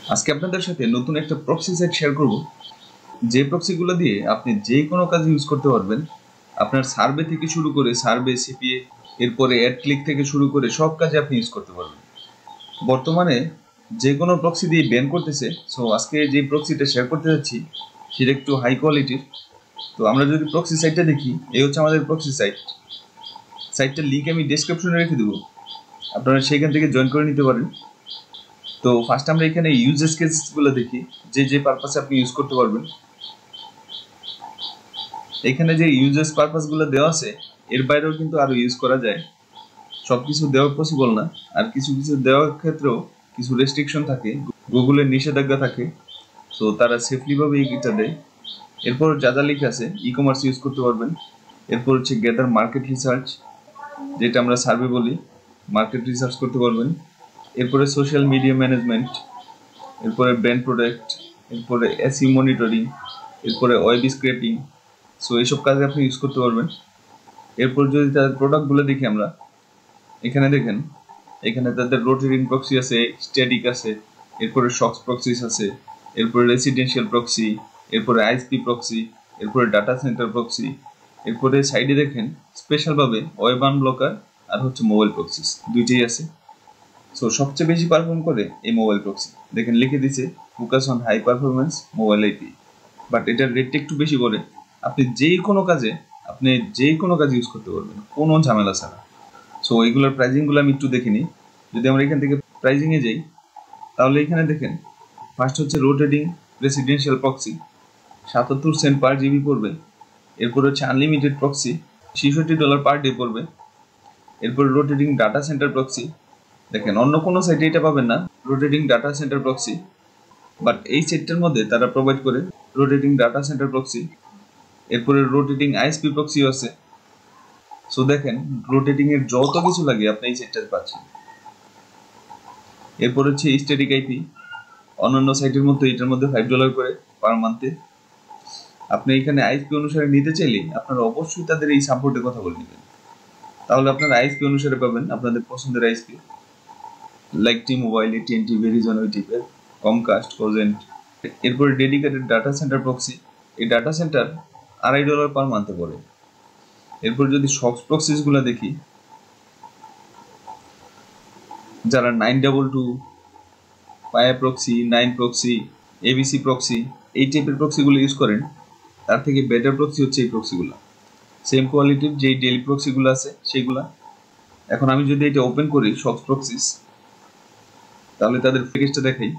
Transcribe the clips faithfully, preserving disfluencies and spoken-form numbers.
আজকে আপনাদের সাথে নতুন একটা প্রক্সি সাইট শেয়ার করব, যে প্রক্সিগুলো দিয়ে আপনি যে কোনো কাজে ইউজ করতে পারবেন। আপনার সার্ভে থেকে শুরু করে সার্ভে সিপিএ এরপরে অ্যাড ক্লিক থেকে শুরু করে সব কাজে আপনি ইউজ করতে পারবেন। বর্তমানে যে কোনো প্রক্সি দিয়ে ব্যান করতেছে। সো আজকে যে প্রক্সিটা শেয়ার করতে যাচ্ছি সেটা একটু হাই কোয়ালিটির। তো আমরা যদি প্রক্সি সাইটটা দেখি, এই হচ্ছে আমাদের প্রক্সি সাইট। সাইটটার লিঙ্ক আমি ডেসক্রিপশনে রেখে দেবো, আপনারা সেখান থেকে জয়েন করে নিতে পারেন। তো ফার্স্ট আমরা এখানে ইউজেস কেসগুলো দেখি, যে যে পারপাসে আপনি ইউজ করতে পারবেন। এখানে যে ইউজেস পারপাসগুলো দেওয়া আছে এর বাইরেও কিন্তু আরো ইউজ করা যায়, সব কিছু দেওয়া পসিবল না। আর কিছু কিছু দেওয়ার ক্ষেত্রেও কিছু রেস্ট্রিকশন থাকে, গুগলের নিষেধাজ্ঞা থাকে। সো তারা সেফলি ভাবে এইটা দেয়। এরপর যা যা লিখে আছে, ই কমার্স ইউজ করতে পারবেন। এরপর হচ্ছে গ্যাদার মার্কেট রিসার্চ, যেটা আমরা সার্ভে বলি, মার্কেট রিসার্চ করতে পারবেন। এরপরে সোশ্যাল মিডিয়া ম্যানেজমেন্ট, এরপরে ব্র্যান্ড প্রোডাক্ট, এরপরে এসইও মনিটরিং, এরপরে ওয়েব স্ক্র্যাপিং। সো এইসব কাজে আপনি ইউজ করতে পারবেন। এরপর যদি তাদের প্রোডাক্টগুলো দেখি আমরা, এখানে দেখেন, এখানে তাদের রোটেটিং প্রক্সি আছে, স্ট্যাটিক আছে, এরপরে শক্স প্রক্সিস আছে, এরপরে রেসিডেন্সিয়াল প্রক্সি, এরপরে আইএসপি প্রক্সি, এরপরে ডাটা সেন্টার প্রক্সি, এরপরে সাইডে দেখেন স্পেশালভাবে ওয়েব আনব্লকার আর হচ্ছে মোবাইল প্রক্সিস, দুইটাই আছে। সো সবচেয়ে বেশি পারফর্ম করে এই মোবাইল প্রক্সি। দেখেন লিখে দিছে focus on high performance mobile IP, but এটার রেটটা একটু বেশি করে। আপনি যে কোনো কাজে আপনি যে কোনো কাজে ইউজ করতে পারবেন, কোনো ঝামেলা ছাড়া। সো এইগুলোর প্রাইজিংগুলো আমি একটু দেখে নিই। যদি আমরা এখান থেকে প্রাইজিংয়ে যাই, তাহলে এখানে দেখেন ফার্স্ট হচ্ছে রোটেটিং রেসিডেন্সিয়াল প্রক্সি, সাতাত্তর সেন্ট পার জিবি পড়বে। এরপর হচ্ছে আনলিমিটেড প্রক্সি, ছেষট্টি ডলার পার ডে পড়বে। এরপর রোটেটিং ডাটা সেন্টার প্রক্সি, দেখেন অন্য কোনো সাইটে এটা পাবেন না, rotating data center proxy, but এই সেটটার মধ্যে তারা প্রোভাইড করে রোটেটিং ডাটা সেন্টার প্রক্সি। এরপরে রোটেটিং আইএসপি প্রক্সিও আছে। সো দেখেন রোটেটিং এর যত কিছু লাগে আপনি এই সেটটাতে পাচ্ছেন। এরপর হচ্ছে স্ট্যাটিক আইপি, অন্যান্য সাইটের মধ্যে এটার মধ্যে ফাইভ ডলার করে পার মান্থে। আপনি এখানে আইএসপি অনুসারে নিতে চাইলে আপনারা অবশ্যই তাদের এই সাপোর্টের কথা বলে নেবেন, তাহলে আপনারা আইএসপি অনুসারে পাবেন আপনাদের পছন্দের আইএসপি, লাইক টি মোবাইল, এটিএনটি, ভেরিজন, ওই টিপের, কমকাস্ট, কোজেন্ট। এরপরে ডেডিকেটেড ডাটা সেন্টার প্রক্সি, এই ডাটা সেন্টার আড়াই ডলার পার মান্থে পড়ে। এরপর যদি শক্স প্রক্সিসগুলো দেখি, যারা nine double two, PIA proxy, nine proxy, ABC proxy, এই টাইপের প্রক্সিগুলো ইউজ করেন, তার থেকে বেটার প্রক্সি হচ্ছে এই প্রক্সিগুলো। সেম কোয়ালিটির যেই ডেইলি প্রক্সিগুলো আছে সেইগুলা। এখন আমি যদি এটা ওপেন করি শক্স প্রক্সিস, তাহলে তাদের প্যাকেজটা দেখাই।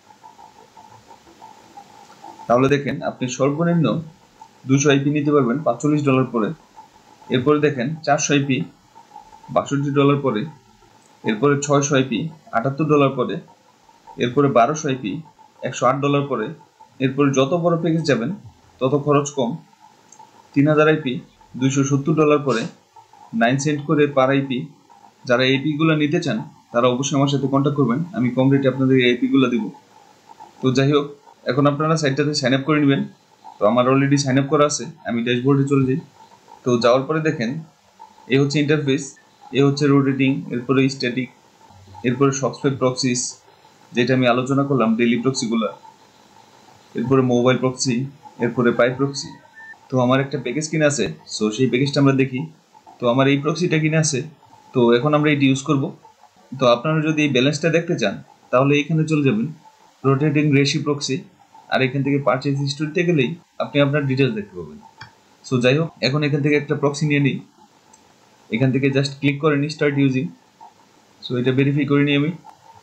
তাহলে দেখেন আপনি সর্বনিম্ন দুশো আইপি নিতে পারবেন পাঁচচল্লিশ ডলার পরে। এরপরে দেখেন চারশো আইপি বাষট্টি ডলার পরে। এরপরে ছয়শো আইপি আটাত্তর ডলার পরে। এরপরে বারোশো আইপি একশো আট ডলার পরে। এরপরে যত বড় প্যাকেজ যাবেন তত খরচ কম। তিন হাজার আইপি দুইশো সত্তর ডলার পরে, নাইন সেন্ট করে পার আইপি। যারা এপিগুলো নিতে চান তারা অবশ্যই আমার সাথে কন্ট্যাক্ট করবেন, আমি কম রেটে আপনাদের এই এপিগুলো দিব। তো যাই হোক, এখন আপনারা সাইটটাতে সাইন আপ করে নেবেন। তো আমার অলরেডি সাইন আপ করা আছে, আমি ড্যাশবোর্ডে চলে যাই। তো যাওয়ার পরে দেখেন এই হচ্ছে ইন্টারফেস, এ হচ্ছে রোটেটিং, এরপরে স্ট্যাটিক, এরপরে শক্সপেক প্রক্সিস যেটা আমি আলোচনা করলাম, ডেইলি প্রক্সিগুলো, এরপরে মোবাইল প্রক্সি, এরপরে পাই প্রক্সি। তো আমার একটা প্যাকেজ কিনে আছে, সো সেই প্যাকেজটা আমরা দেখি। তো আমার এই প্রক্সিটা কিনে আছে, তো এখন আমরা এটি ইউজ করব। তো আপনারা যদি এই ব্যালেন্সটা দেখতে চান তাহলে এখানে চলে যাবেন, রোটেটিং রেশি প্রক্সি, আর এখান থেকে পারচেজ হিস্ট্রিতে গেলেই আপনি আপনার ডিটেলস দেখতে পাবেন। সো যাই হোক, এখন এখান থেকে একটা প্রক্সি নিয়ে নিই। এখান থেকে জাস্ট ক্লিক করে নিই স্টার্ট ইউজিং। সো এটা ভেরিফাই করে নিই আমি।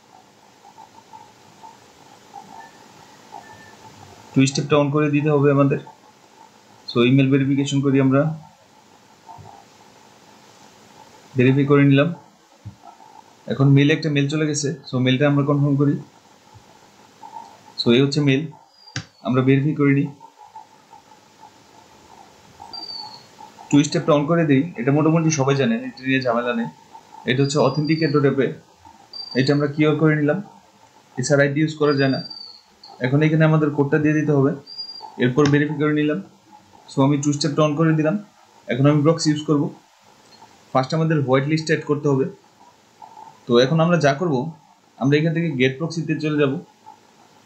টু স্টেপটা অন করে দিতে হবে আমাদের। সো ইমেল ভেরিফিকেশন করি আমরা, ভেরিফাই করে নিলাম। এখন মেলে একটা মেল চলে গেছে, সো মেলটা আমরা কনফার্ম করি। সো এই হচ্ছে মেল, আমরা ভেরিফাই করে নিই। টু স্টেপটা অন করে দিই, এটা মোটামুটি সবাই জানেন, এটা নিয়ে ঝামেলা নেই। এটা হচ্ছে অথেন্টিকেটর অ্যাপে, এটা আমরা কিওর করে নিলাম, এছাড়া আইডি ইউজ করা যায় না। এখন এখানে আমাদের কোডটা দিয়ে দিতে হবে, এরপর ভেরিফাই করে নিলাম। সো আমি টু স্টেপটা অন করে দিলাম। এখন আমি প্রক্সি ইউজ করব। ফার্স্ট আমাদের হোয়াইট লিস্ট অ্যাড করতে হবে। তো এখন আমরা যা করব, আমরা এখান থেকে গেট প্রক্সিতে চলে যাব।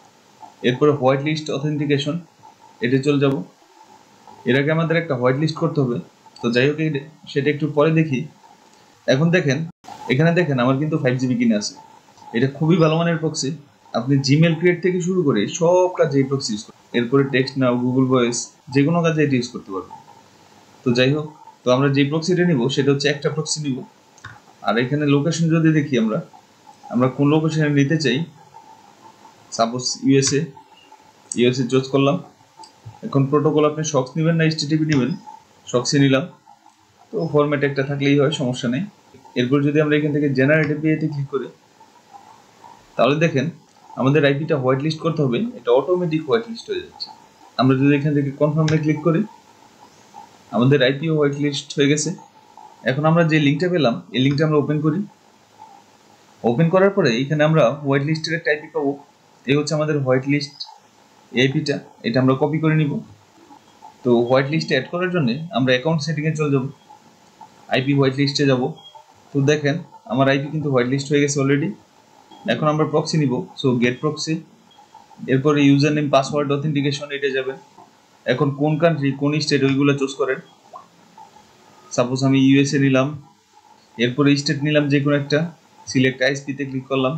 এরপরে হোয়াইট লিস্ট অথেন্টিকেশন, এটা চলে যাব। এর আগে আমাদের একটা হোয়াইট লিস্ট করতে হবে, তো যাই হোক সেটা একটু পরে দেখি। এখন দেখেন, এখানে দেখেন আমার কিন্তু ফাইভ জিবি কিনে আছে। এটা খুবই ভালো মানের প্রক্সি। আপনি জিমেল ক্রিয়েট থেকে শুরু করে সব কাজে এই প্রক্সি ইউজ করেন। এরপরে টেক্সট নাও, গুগল ভয়েস, যে কোনো কাজে এটা ইউজ করতে পারবেন। তো যাই হোক, তো আমরা যে প্রক্সিটা নিব সেটা হচ্ছে একটা প্রক্সি নিব। আর এখানে লোকেশন যদি দেখি, আমরা আমরা কোন লোকেশনে নিতে চাই, সাপোজ ইউএসএ, ইউএসএ চুজ করলাম। এখন প্রোটোকল আপনি সক্স নেবেন না এইচটিটিপি নেবেন, সক্সে নিলাম। তো ফরম্যাট একটা থাকলেই হয়, সমস্যা নেই। এরপর যদি আমরা এখান থেকে জেনারেট এপিআইতে ক্লিক করি, তাহলে দেখেন আমাদের আইপিটা হোয়াইট লিস্ট করতে হবে, এটা অটোমেটিক হোয়াইট লিস্ট হয়ে যাচ্ছে। আমরা যদি এখান থেকে কনফার্মে ক্লিক করি, আমাদের আইপিও হোয়াইট লিস্ট হয়ে গেছে। এখন আমরা যে লিঙ্কটা পেলাম, এই লিঙ্কটা আমরা ওপেন করি। ওপেন করার পরে এখানে আমরা হোয়াইট লিস্টের একটা আইপি পাবো। এই হচ্ছে আমাদের হোয়াইট লিস্ট আইপিটা, এটা আমরা কপি করে নিব। তো হোয়াইট লিস্টে অ্যাড করার জন্য আমরা অ্যাকাউন্ট সেটিংয়ে চলে যাব, আইপি হোয়াইট লিস্টে যাব। তো দেখেন আমার আইপি কিন্তু হোয়াইট লিস্ট হয়ে গেছে অলরেডি। এখন আমরা প্রক্সি নিব, সো গেট প্রক্সি। এরপরে ইউজার নেম, পাসওয়ার্ড, অথেন্টিকেশন, এটা যাবেন। এখন কোন কান্ট্রি, কোন স্টেট, ওইগুলো চুজ করেন। সাপোজ আমি ইউএসএ নিলাম, এরপরে স্টেট নিলাম যে কোনো একটা, সিলেক্ট আইএসপিতে ক্লিক করলাম।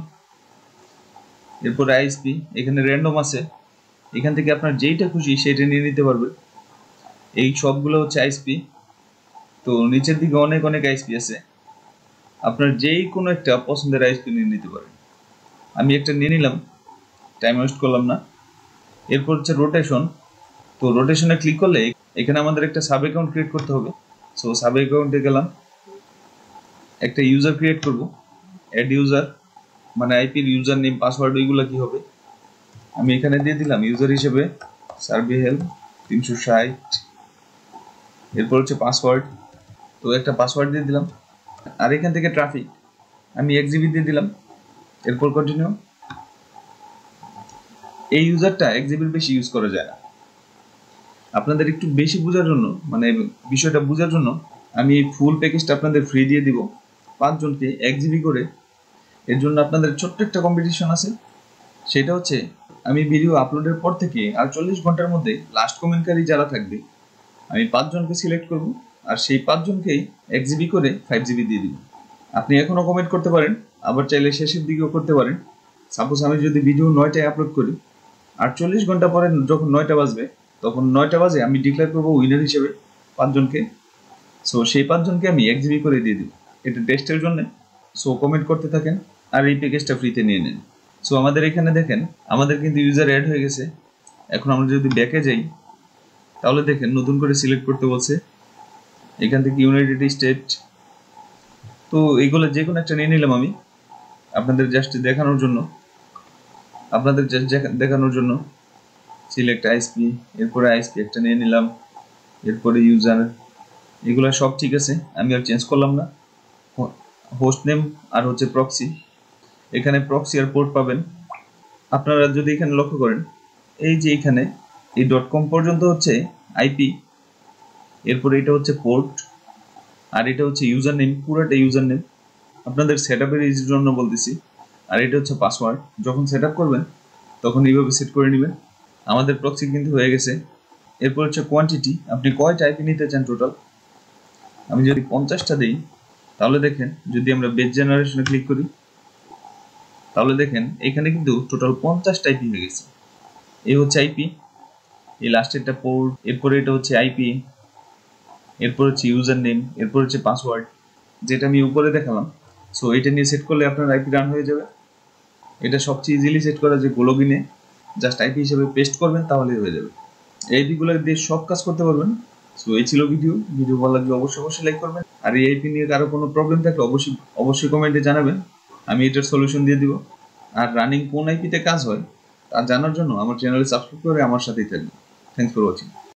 এরপরে আইএসপি, এখানে র্যান্ডম আছে, এখান থেকে আপনার যেইটা খুশি সেইটা নিয়ে নিতে পারবেন। এই সবগুলো হচ্ছে আইএসপি। তো নিচের দিকে অনেক অনেক আইএসপি আছে, আপনার যেই কোনো একটা পছন্দের আইএসপি নিয়ে নিতে পারেন। আমি একটা নিয়ে নিলাম, টাইম ওয়েস্ট করলাম না। এরপর হচ্ছে রোটেশন। তো রোটেশনে ক্লিক করলে এখানে আমাদের একটা সাব অ্যাকাউন্ট ক্রিয়েট করতে হবে। সো সাব অ্যাকাউন্টে গেলাম, একটা ইউজার ক্রিয়েট করব, অ্যাড ইউজার, মানে আইপির ইউজার নেম, পাসওয়ার্ড, ওইগুলো কি হবে আমি এখানে দিয়ে দিলাম ইউজার হিসেবে সার্ভে হেল্প তিনশো ষাট। এরপর হচ্ছে পাসওয়ার্ড, তো একটা পাসওয়ার্ড দিয়ে দিলাম। আর এখান থেকে ট্রাফিক আমি এক জিবি দিয়ে দিলাম। এরপর কন্টিনিউ। এই ইউজারটা এক জিবির বেশি ইউজ করা যায় না। আপনাদের একটু বেশি বোঝার জন্য, মানে বিষয়টা বোঝার জন্য আমি এই ফুল প্যাকেজটা আপনাদের ফ্রি দিয়ে দিব, পাঁচজনকে এক জিবি করে। এর জন্য আপনাদের ছোট্ট একটা কম্পিটিশন আছে, সেটা হচ্ছে আমি ভিডিও আপলোডের পর থেকে আর চল্লিশ ঘন্টার মধ্যে লাস্ট কমেন্টকারী যারা থাকবে, আমি পাঁচজনকে সিলেক্ট করব, আর সেই পাঁচজনকেই এক জিবি করে ফাইভ জিবি দিয়ে দিব। আপনি এখনও কমেন্ট করতে পারেন, আবার চাইলে শেষের দিকেও করতে পারেন। সাপোজ আমি যদি ভিডিও নয়টায় আপলোড করি, আর চল্লিশ ঘন্টা পরে যখন নয়টা বাজবে, তখন নয়টা বাজে আমি ডিক্লেয়ার করবো উইনার হিসেবে পাঁচজনকে। সো সেই পাঁচজনকে আমি এক জিবি করে দিয়ে দিব, এটা টেস্টের জন্য। সো কমেন্ট করতে থাকেন আর এই প্যাকেজটা ফ্রিতে নিয়ে নেন। সো আমাদের এখানে দেখেন আমাদের কিন্তু ইউজার অ্যাড হয়ে গেছে। এখন আমরা যদি ব্যাকে যাই, তাহলে দেখেন নতুন করে সিলেক্ট করতে বলছে, এখান থেকে ইউনাইটেড স্টেট। তো এইগুলো যে কোনো একটা নিয়ে নিলাম আমি আপনাদের জাস্ট দেখানোর জন্য, আপনাদের জাস্ট দেখানোর জন্য। সিলেক্ট আইএসপি, এরপরে আইএসপি একটা নিয়ে নিলাম, এরপরে ইউজার, এগুলো সব ঠিক আছে, আমি আর চেঞ্জ করলাম না। হোস্ট নেম আর হচ্ছে প্রক্সি, এখানে প্রক্সি আর পোর্ট পাবেন। আপনারা যদি এখানে লক্ষ্য করেন, এই যে এখানে এই ডট কম পর্যন্ত হচ্ছে আইপি, এরপরে এটা হচ্ছে পোর্ট, আর এটা হচ্ছে ইউজার নেম, পুরোটা ইউজার নেম আপনাদের সেট আপের জন্য বলতেছি। আর এটা হচ্ছে পাসওয়ার্ড, যখন সেট আপ করবেন তখন এইভাবে সেট করে নেবেন। আমাদের প্রক্সি কিন্তু হয়ে গেছে। এরপর হচ্ছে কোয়ান্টিটি, আপনি কয়টা আইপি নিতে চান টোটাল। আমি যদি পঞ্চাশটা দিই, তাহলে দেখেন যদি আমরা বেজ জেনারেশনে ক্লিক করি, তাহলে দেখেন এখানে কিন্তু টোটাল পঞ্চাশটা আইপি হয়ে গেছে। এই হচ্ছে আইপি, এই লাস্টেরটা পোর্ট, এরপরে এটা হচ্ছে আইপি, এরপর হচ্ছে ইউজার নেম, এরপর হচ্ছে পাসওয়ার্ড, যেটা আমি উপরে দেখালাম। সো এটা নিয়ে সেট করলে আপনার আইপি রান হয়ে যাবে। এটা সবচেয়ে ইজিলি সেট করা, যে লগইনে জাস্ট আইপি হিসেবে পেস্ট করবেন তাহলেই হয়ে যাবে। এই আইপিগুলো দিয়ে সব কাজ করতে পারবেন। সো এই ছিল ভিডিও। ভিডিও ভালো লাগলে অবশ্যই অবশ্যই লাইক করবেন। আর এই আইপি নিয়ে কারো কোনো প্রবলেম থাকলে অবশ্যই অবশ্যই কমেন্টে জানাবেন, আমি এটার সলিউশন দিয়ে দিব। আর রানিং কোন আইপিতে কাজ হয় তা জানার জন্য আমার চ্যানেলে সাবস্ক্রাইব করে আমার সাথেই থাকবেন। Thanks for watching.